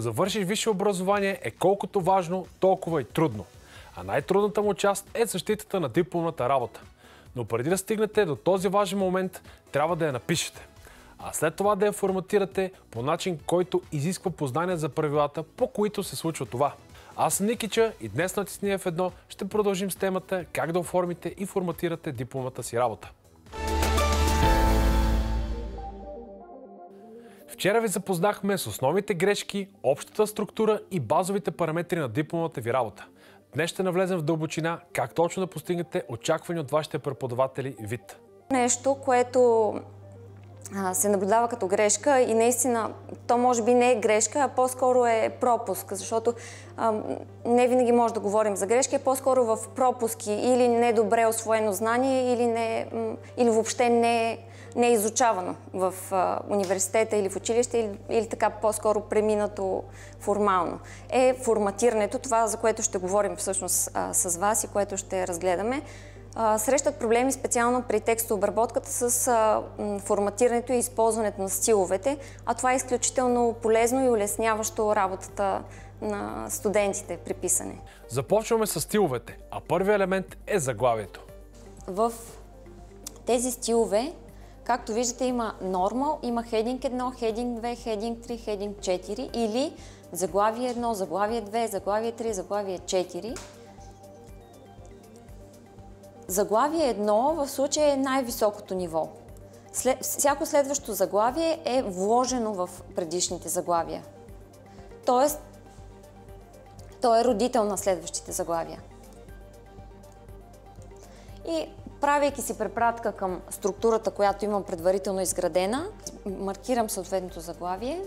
Да завършиш висше образование е колкото важно, толкова и трудно. А най-трудната му част е защитата на дипломната работа. Но преди да стигнете до този важен момент, трябва да я напишете. А след това да я форматирате по начин, който изисква познание за правилата, по които се случва това. Аз съм Никича и днес на Тисни F1 ще продължим с темата как да оформите и форматирате дипломната си работа. Вчера ви запознахме с основните грешки, общата структура и базовите параметри на дипломната ви работа. Днес ще навлезем в дълбочина как точно да постигнете очаквани от вашите преподаватели вид. Нещо, което се наблюдава като грешка и наистина то може би не е грешка, а по-скоро е пропуск, защото не винаги може да говорим за грешки, а по-скоро в пропуски или недобре усвоено знание, или въобще не е изучавано в университета или в училище, или така по-скоро преминато формално. Е форматирането, това за което ще говорим всъщност с вас и което ще разгледаме. Срещат проблеми специално при текстообработката с форматирането и използването на стиловете, а това е изключително полезно и улесняващо работата на студентите при писане. Започваме с стиловете, а първият елемент е заглавието. В тези стилове, както виждате, има normal, има heading 1, heading 2, heading 3, heading 4 или заглавие 1, заглавие 2, заглавие 3, заглавие 4. Заглавие 1 в случая е най-високото ниво. Всяко следващо заглавие е вложено в предишните заглавия. Тоест, то е родител на следващите заглавия. И правейки си препратка към структурата, която имам предварително изградена, маркирам съответното заглавие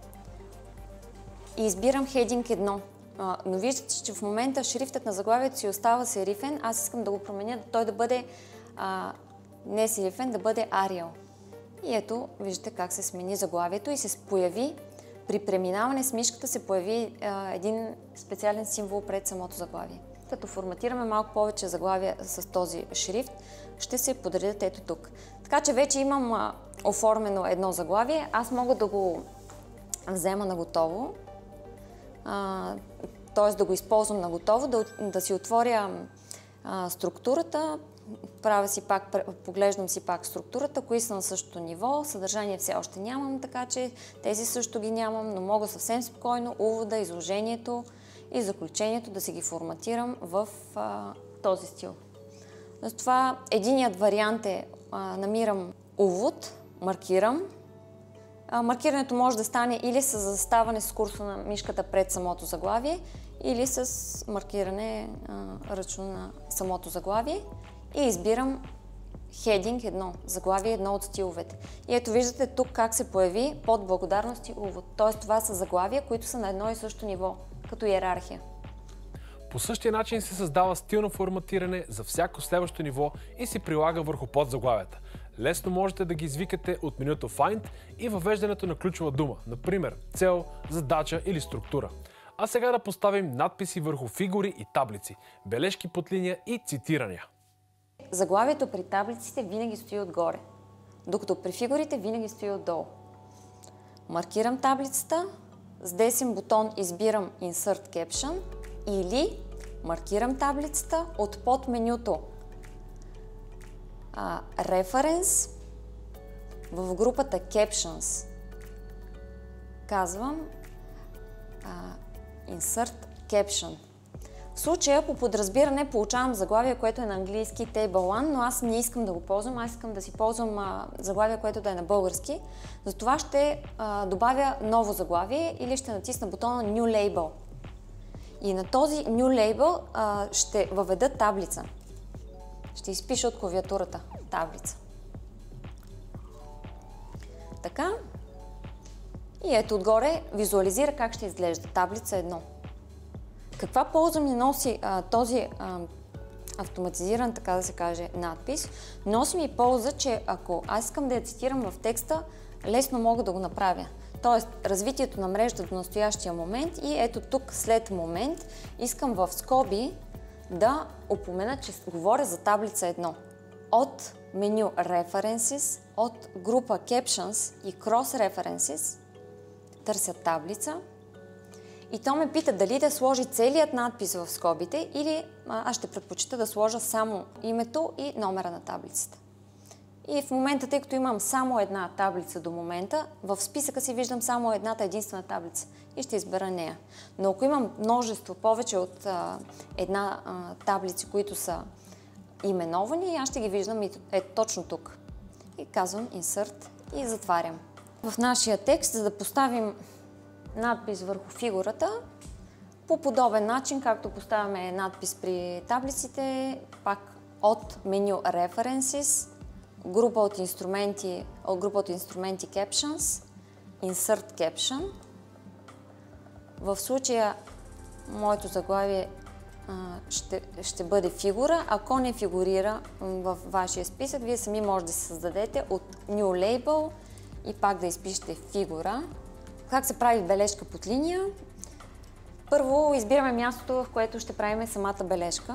и избирам heading 1. Но виждате, че в момента шрифтът на заглавието си остава серифен. Аз искам да го променя, той да бъде не серифен, да бъде Arial. И ето, виждате как се смени заглавието и се появи, при преминаване с мишката се появи един специален символ пред самото заглавие. Като форматираме малко повече заглавия с този шрифт, ще се подредят ето тук. Така че вече имам оформено едно заглавие. Аз мога да го взема на готово, т.е. да го използвам на готово, да си отворя структурата, поглеждам си пак структурата, кои са на същото ниво, съдържание все още нямам, така че тези също ги нямам, но мога съвсем спокойно увода, изложението и заключението да си ги форматирам в този стил. Затова единият вариант е намирам увод, маркирам. Маркирането може да стане или с заставане с курсора на мишката пред самото заглавие, или с маркиране ръчно на самото заглавие и избирам heading 1, заглавие 1 от стиловете. И ето виждате тук как се появи под благодарност и увод. Т.е. това са заглавия, които са на едно и също ниво, като иерархия. По същия начин се създава стил на форматиране за всяко следващо ниво и се прилага върху подзаглавията. Лесно можете да ги извикате от менюто Find и въвеждането на ключова дума, например цел, задача или структура. А сега да поставим надписи върху фигури и таблици, бележки под линия и цитирания. Заглавието при таблиците винаги стои отгоре, докато при фигурите винаги стои отдолу. Маркирам таблицата, с десен бутон избирам Insert Caption или маркирам таблицата от под менюто Reference в групата Captions. Казвам Insert Caption. В случая по подразбиране получавам заглавие, което е на английски Table 1, но аз не искам да го ползвам, аз искам да си ползвам заглавие, което да е на български. Затова ще добавя ново заглавие или ще натисна бутона New Label. И на този New Label ще въведа таблица. Ще изпиша от клавиатурата таблица. Така. И ето отгоре визуализира как ще изглежда таблица 1. Каква полза ми носи този автоматизиран, така да се каже, надпис? Носи ми полза, че ако аз искам да я цитирам в текста, лесно мога да го направя. Тоест, развитието на мрежата до настоящия момент и ето тук след момент искам в скоби да упомена, че говоря за таблица 1. От меню References, от група Captions и Cross References търся таблица И то ме пита дали да сложи целият надпис в скобите или аз ще предпочита да сложа само името и номера на таблицата. И в момента, тъй като имам само една таблица до момента, в списъка си виждам само едната единствена таблица и ще избера нея. Но ако имам множество, повече от една таблици, които са именовани, аз ще ги виждам точно тук. И казвам Insert и затварям. В нашия текст, за да поставим надпис върху фигурата, по подобен начин, както поставяме надпис при таблиците, пак от меню References, група от инструменти Captions, Insert Caption. В случая моето заглавие ще бъде фигура. Ако не фигурира в вашия списък, вие сами може да се създадете от New Label и пак да изпишете фигура. Как се прави бележка под линия? Първо избираме мястото, в което ще правим самата бележка.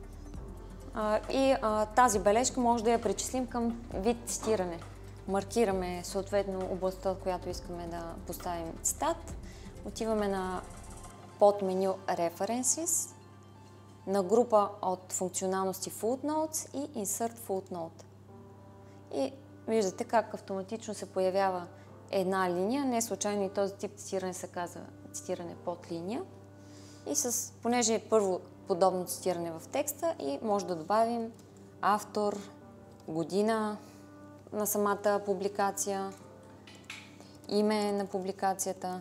Тази бележка може да я причислим към вид цитиране. Маркираме съответно областта, в която искаме да поставим цитат. Отиваме на подменю References, на група от функционалности Footnotes и Insert Footnote. И виждате как автоматично се появява една линия. Не случайно и този тип цитиране се казва цитиране под линия. И понеже е първо подобно цитиране в текста и може да добавим автор, година на самата публикация, име на публикацията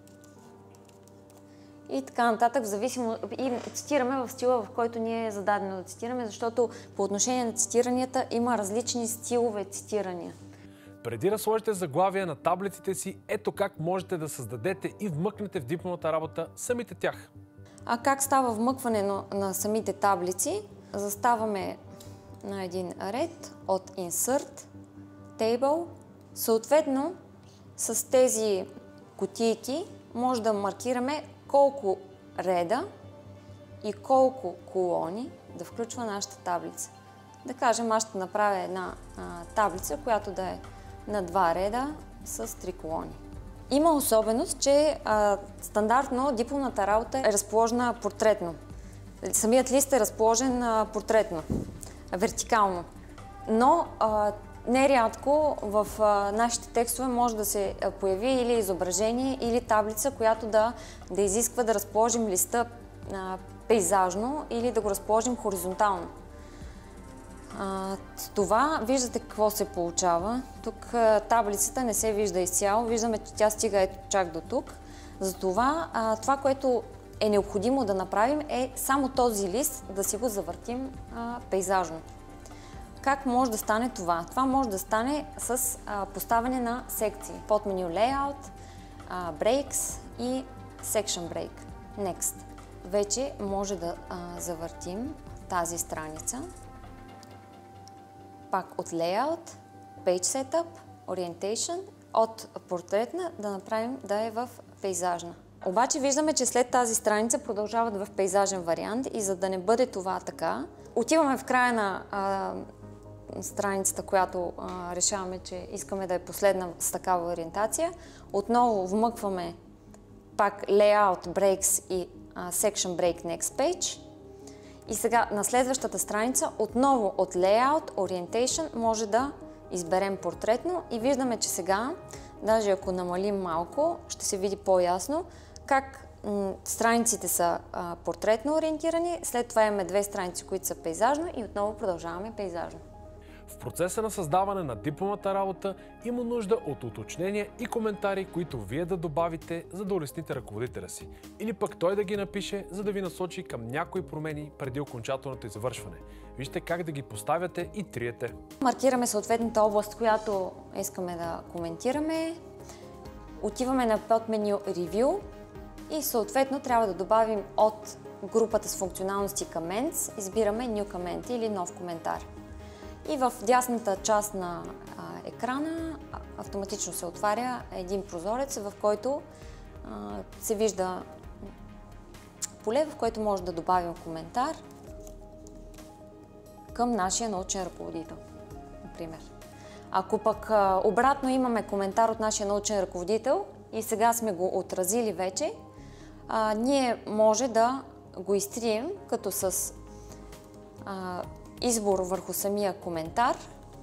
и така нататък, и цитираме в стила, в който ни е зададено да цитираме, защото по отношение на цитиранията има различни стилове цитирания. Преди да сложите заглавия на таблиците си, ето как можете да създадете и вмъкнете в дипломната работа самите тях. А как става вмъкване на самите таблици? Заставаме на един ред от Insert, Table. Съответно, с тези кутийки може да маркираме колко реда и колко колони да включва нашата таблица. Да кажем, аз ще направя една таблица, която да е на 2 реда с 3 колони. Има особеност, че стандартно дипломната работа е разположена портретно. Самият лист е разположен портретно, вертикално. Но нерядко в нашите текстове може да се появи или изображение, или таблица, която да изисква да разположим листа пейзажно или да го разположим хоризонтално. С това виждате какво се получава. Тук таблицата не се вижда изцяло. Виждаме, че тя стига ето чак до тук. Затова това, което е необходимо да направим, е само този лист да си го завъртим пейзажно. Как може да стане това? Това може да стане с поставяне на секции. Под меню Layout, Breaks и Section Break. Next. Вече може да завъртим тази страница. Пак от Layout, Page Setup, Orientation, от портретна да направим да е в пейзажна. Обаче виждаме, че след тази страница продължават в пейзажен вариант и за да не бъде това така, отиваме в края на страницата, която решаваме, че искаме да е последна с такава ориентация. Отново вмъкваме пак Layout, Breaks и Section Break Next Page. И сега на следващата страница отново от Layout, Orientation може да изберем портретно и виждаме, че сега, даже ако намалим малко, ще се види по-ясно как страниците са портретно ориентирани, след това имаме 2 страници, които са пейзажно и отново продължаваме пейзажно. В процеса на създаване на дипломната работа има нужда от уточнения и коментари, които вие да добавите, за да улесните ръководителя си. Или пък той да ги напише, за да ви насочи към някои промени преди окончателното извършване. Вижте как да ги поставяте и триете. Маркираме съответната област, която искаме да коментираме. Отиваме на подменю Review и съответно трябва да добавим от групата с функционалности Comments, избираме New Comment или нов коментар. И в дясната част на екрана автоматично се отваря един прозорец, в който се вижда поле, в което може да добавим коментар към нашия научен ръководител, например. Ако пък обратно имаме коментар от нашия научен ръководител и сега сме го отразили вече, ние може да го изтрием, като с избор върху самия коментар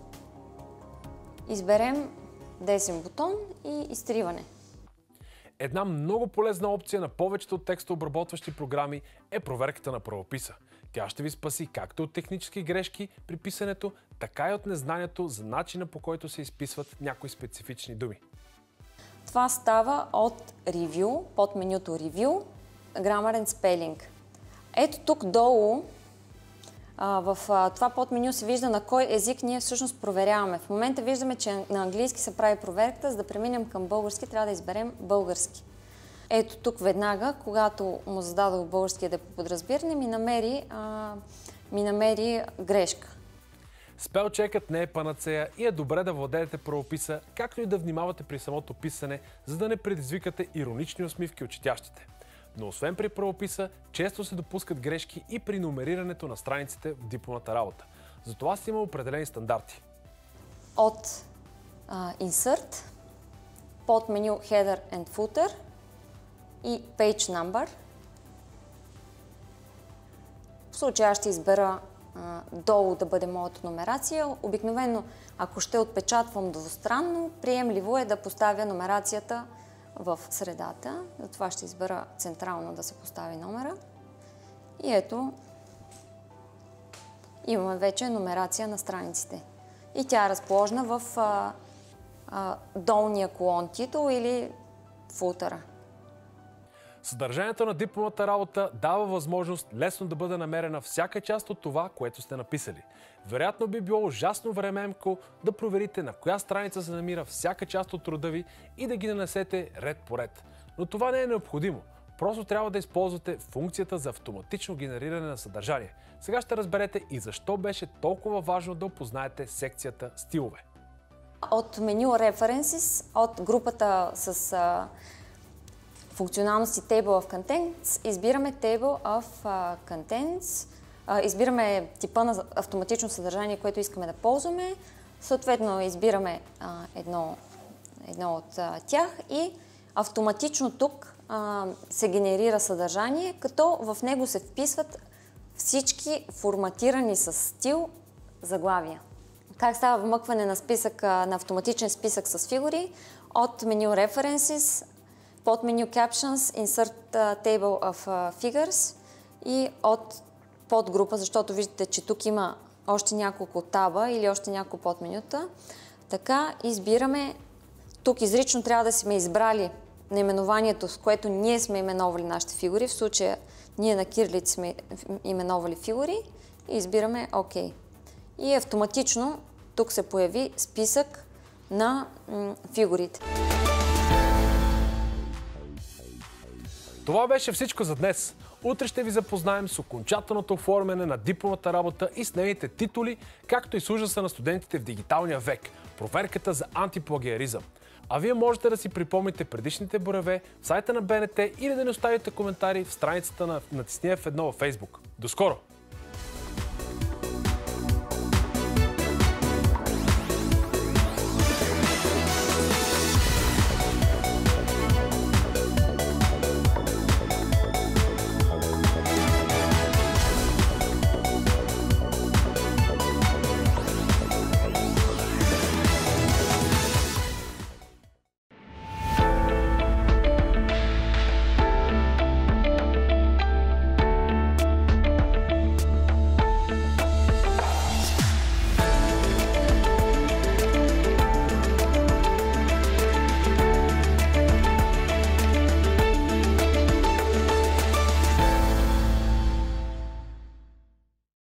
изберем десен бутон и изтриване. Една много полезна опция на повечето текстообработващи програми е проверката на правописа. Тя ще ви спаси както от технически грешки при писането, така и от незнанието за начина, по който се изписват някои специфични думи. Това става от Review, под менюто Review, Grammar and Spelling. Ето тук долу, в това подменю се вижда на кой език ние всъщност проверяваме. В момента виждаме, че на английски се прави проверката, за да преминем към български, трябва да изберем български. Ето тук веднага, когато му зададох българския да подразбиране, ми намери грешка. Спелчекът не е панацея и е добре да владеете правописа, както и да внимавате при самото писане, за да не предизвикате иронични усмивки от четящите. Но освен при правописа, често се допускат грешки и при номерирането на страниците в дипломната работа. Затова си има определени стандарти. От Insert, под меню Header and Footer и Page Number. В случая ще избера долу да бъде моята номерация. Обикновено, ако ще отпечатвам двустранно, приемливо е да поставя номерацията в средата. Затова ще избера централно да се постави номера. И ето, имаме вече номерация на страниците. И тя е разположена в долния колон титул или футъра. Съдържанието на дипломната работа дава възможност лесно да бъде намерена всяка част от това, което сте написали. Вероятно би било ужасно времеемко да проверите на коя страница се намира всяка част от труда ви и да ги нанесете ред по ред. Но това не е необходимо. Просто трябва да използвате функцията за автоматично генериране на съдържание. Сега ще разберете и защо беше толкова важно да опознаете секцията стилове. От меню References, от групата с функционалности Table of Contents, избираме Table of Contents, избираме типа на автоматично съдържание, което искаме да ползваме, съответно избираме едно от тях и автоматично тук се генерира съдържание, като в него се вписват всички форматирани с стил заглавия. Как става вмъкване на автоматичен списък с фигури? От меню References, под меню Captions, Insert Table of Figures и от подгрупа, защото виждате, че тук има още няколко таба или още няколко подменюта. Така избираме, тук изрично трябва да сме избрали наименованието, с което ние сме именовали нашите фигури. В случая ние на кирилица сме именовали фигури и избираме ОК. И автоматично тук се появи списък на фигурите. Това беше всичко за днес. Утре ще ви запознаем с окончателното оформяне на дипломната работа и с нейните титули, както и с ужаса на студентите в дигиталния век – проверката за антиплагиаризъм. А вие можете да си припомните предишните бораве в сайта на БНТ или да ни оставите коментари в страницата на Натисни F1 във Facebook. До скоро!